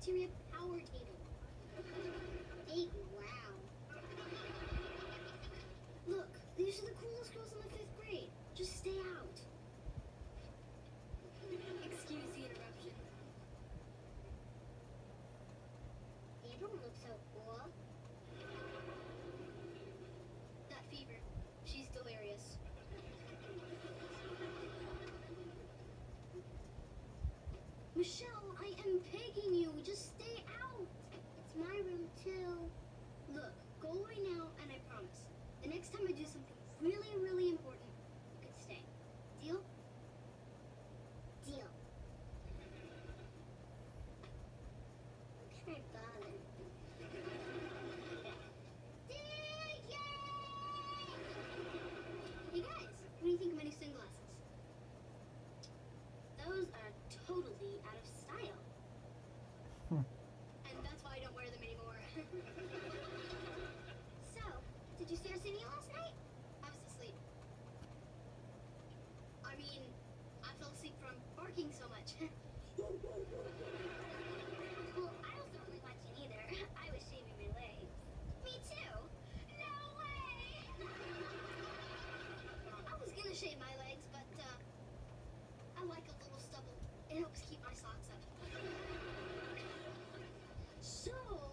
cafeteria power table. Hey, wow. Look, these are the coolest girls in the 5th grade. Just stay out. Excuse the interruption. You don't look so cool. That fever. She's delirious. Michelle, I am begging you. Just stay out. It's my room, too. Look, go away now, and I promise. The next time I do something really, really important, you can stay. Deal? Deal. Okay, got it. Hey guys, what do you think of my new sunglasses? Those are totally out of style. And that's why I don't wear them anymore. So, did you see Arsenio last night? I was asleep. I mean, I fell asleep from barking so much. Well, I wasn't really watching either. I was shaving my legs. Me too. No way! I was gonna shave my legs, but I like a little stubble. It helps keep my socks up. So,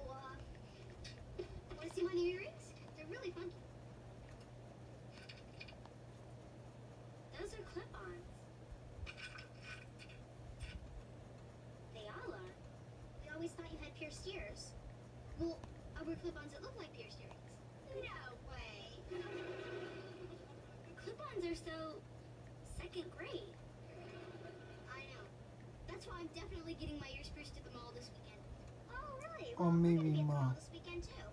want to see my new earrings? They're really funky. Those are clip-ons. They all are. We always thought you had pierced ears. Well, I wear clip-ons that look like pierced earrings. No way. Clip-ons are so 2nd grade. I know. That's why I'm definitely getting my ears pierced at the mall this weekend. Oh, really? Or Well, we're gonna maybe be at the mall more. this weekend too.